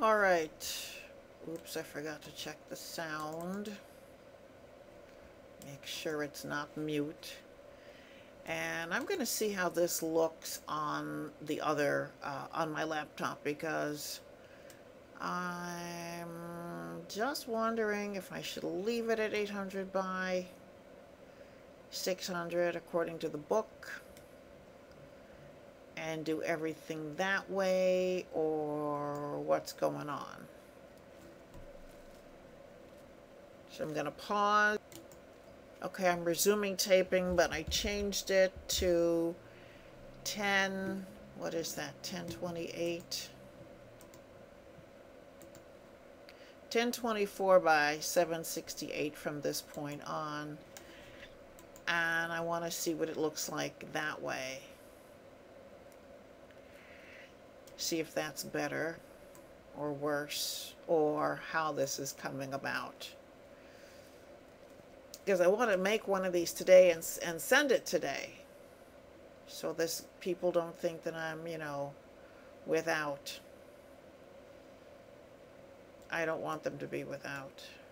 All right. Oops, I forgot to check the sound. Make sure it's not mute. And I'm going to see how this looks on the other, on my laptop, because I'm just wondering if I should leave it at 800 by 600 according to the book and do everything that way, or what's going on. So I'm going to pause. Okay, I'm resuming taping, but I changed it to 10, what is that, 1028? 1024 by 768 from this point on. And I want to see what it looks like that way. See if that's better or worse, or how this is coming about. Because I want to make one of these today and send it today, so this people don't think that I'm, you know, without. I don't want them to be without.